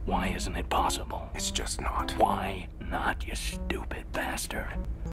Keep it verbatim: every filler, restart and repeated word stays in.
Why isn't it possible? It's just not. Why not, you stupid bastard?